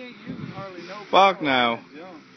ain't using hardly no Fuck power no. on that junk.